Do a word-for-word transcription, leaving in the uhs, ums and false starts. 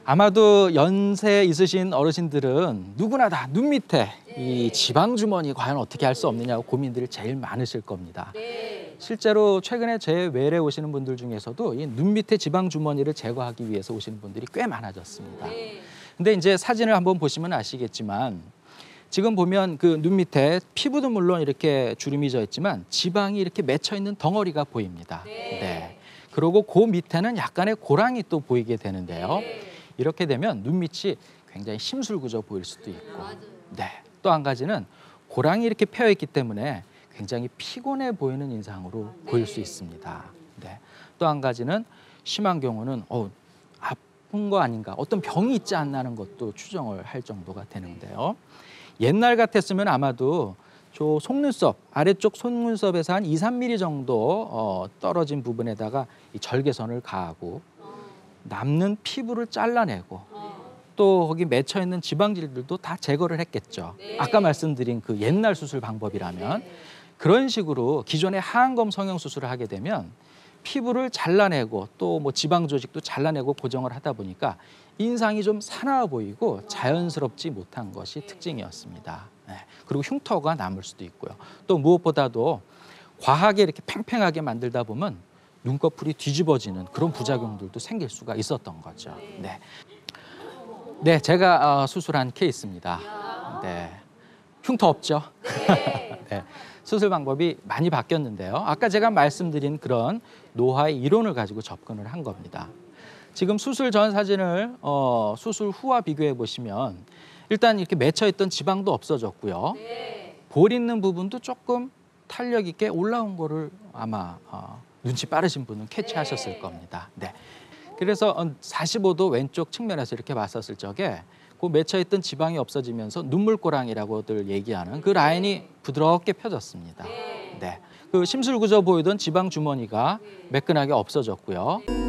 아마도 연세 있으신 어르신들은 누구나 다 눈 밑에 이 지방 주머니 과연 어떻게 할 수 없느냐고 고민들이 제일 많으실 겁니다. 실제로 최근에 제 외래 오시는 분들 중에서도 이 눈 밑에 지방 주머니를 제거하기 위해서 오시는 분들이 꽤 많아졌습니다. 근데 이제 사진을 한번 보시면 아시겠지만 지금 보면 그 눈 밑에 피부도 물론 이렇게 주름이 져 있지만 지방이 이렇게 맺혀 있는 덩어리가 보입니다. 네. 그리고 그 밑에는 약간의 고랑이 또 보이게 되는데요. 이렇게 되면 눈 밑이 굉장히 심술구져 보일 수도 있고, 네. 또 한 가지는 고랑이 이렇게 펴 있기 때문에 굉장히 피곤해 보이는 인상으로 보일 수 있습니다. 네. 또 한 가지는 심한 경우는 어, 아픈 거 아닌가, 어떤 병이 있지 않나 하는 것도 추정을 할 정도가 되는데요. 옛날 같았으면 아마도 저 속눈썹, 아래쪽 속눈썹에서 한 이, 삼 밀리미터 정도 어, 떨어진 부분에다가 이 절개선을 가하고 남는 피부를 잘라내고 또 거기 맺혀 있는 지방질들도 다 제거를 했겠죠. 아까 말씀드린 그 옛날 수술 방법이라면 그런 식으로 기존의 하안검 성형 수술을 하게 되면 피부를 잘라내고 또 뭐 지방 조직도 잘라내고 고정을 하다 보니까 인상이 좀 사나워 보이고 자연스럽지 못한 것이 특징이었습니다. 네. 그리고 흉터가 남을 수도 있고요. 또 무엇보다도 과하게 이렇게 팽팽하게 만들다 보면 눈꺼풀이 뒤집어지는 그런 부작용들도 생길 수가 있었던 거죠. 네, 네 제가 어, 수술한 케이스입니다. 네, 흉터 없죠? 네, 수술 방법이 많이 바뀌었는데요. 아까 제가 말씀드린 그런 노화의 이론을 가지고 접근을 한 겁니다. 지금 수술 전 사진을 어, 수술 후와 비교해 보시면 일단 이렇게 맺혀있던 지방도 없어졌고요. 네. 볼 있는 부분도 조금 탄력 있게 올라온 거를 아마 어, 눈치 빠르신 분은 캐치하셨을 네. 겁니다. 네. 그래서 사십오 도 왼쪽 측면에서 이렇게 봤었을 적에 그 맺혀있던 지방이 없어지면서 눈물고랑이라고들 얘기하는 그 라인이 부드럽게 펴졌습니다. 네. 그 심술구져 보이던 지방 주머니가 매끈하게 없어졌고요.